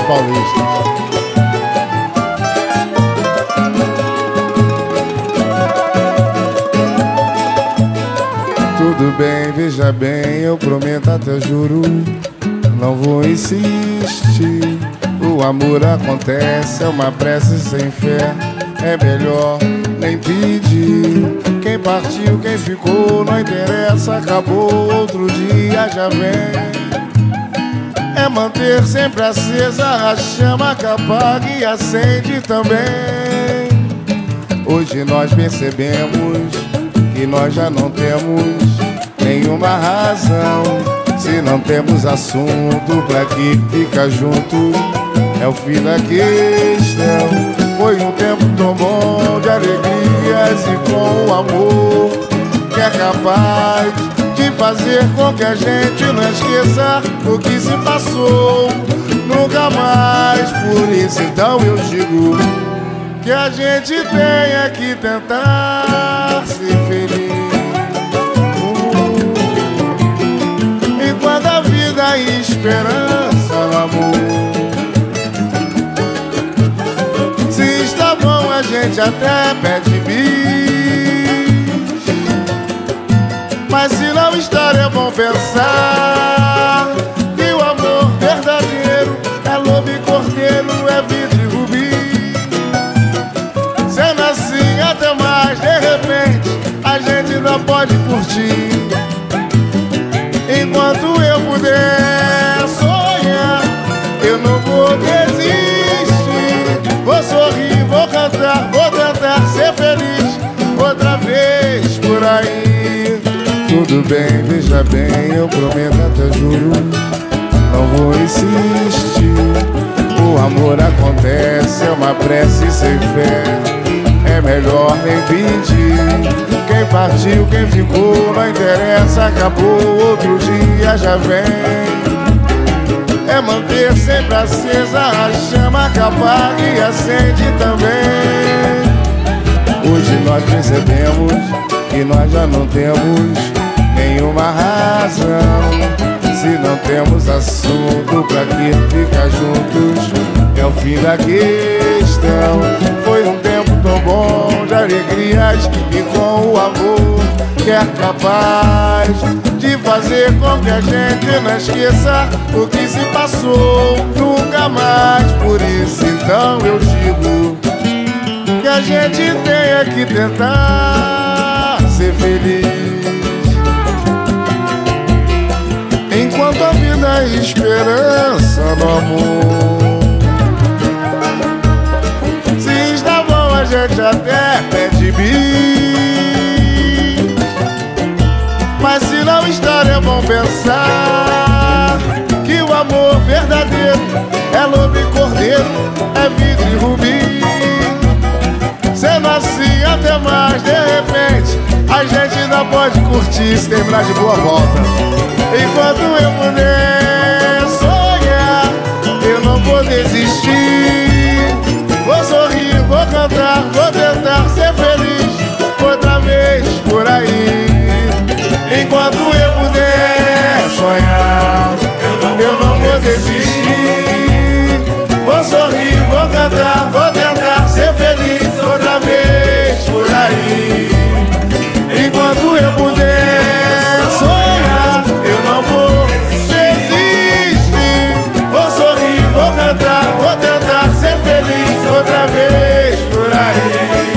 paulistas. Tudo bem, veja bem, eu prometo até juro, não vou insistir. O amor acontece, é uma prece sem fé, é melhor nem pedir. Quem partiu, quem ficou, não interessa, acabou, outro dia já vem. É manter sempre acesa a chama que apaga e acende também. Hoje nós percebemos que nós já não temos nenhuma razão. Se não temos assunto pra que fica junto, é o fim da questão. Foi um tempo tão bom de alegrias e com o amor que é capaz de fazer com que a gente não esqueça o que se passou nunca mais. Por isso então eu digo que a gente tenha que tentar ser feliz. Enquanto a vida e esperança no amor. Se está bom a gente até pede bis, mas se não estar é bom pensar que o amor verdadeiro é lobo e cordeiro, é vidro e rubi. Sendo assim até mais, de repente a gente ainda pode curtir. Enquanto eu puder sonhar, eu não vou desistir. Vou sorrir, vou cantar, vou tentar ser feliz outra vez por aí. Tudo bem, veja bem, eu prometo até juro, não vou insistir. O amor acontece, é uma prece sem fé, é melhor nem pedir. Quem partiu, quem ficou, não interessa, acabou, outro dia já vem. É manter sempre acesa a chama que apaga e acende também. Hoje nós percebemos que nós já não temos nenhuma razão. Se não temos assunto pra que ficar juntos, é o fim da questão. Foi um tempo tão bom de alegrias e com o amor que é capaz de fazer com que a gente não esqueça o que se passou nunca mais. Por isso então eu digo que a gente tenha que tentar ser feliz. Enquanto a vida é esperança no amor. Se está bom a gente até pede bis, mas se não estar é bom pensar que o amor verdadeiro é lobo e cordeiro, é vidro e rubi. Sendo assim até mais, de repente a gente ainda pode curtir, se terminar de boa volta. Enquanto eu puder sonhar, eu não vou desistir. Vou sorrir, vou cantar, vou tentar ser feliz outra vez por aí. Enquanto eu puder sonhar, eu não vou desistir. Vou sorrir, vou cantar, vou tentar ser feliz outra vez por aí. Enquanto eu puder sonhar, eu não vou desistir. Vou sorrir, vou cantar, vou tentar ser feliz outra vez por aí.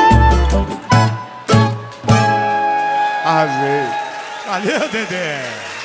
Arrasei. Valeu, Dedé.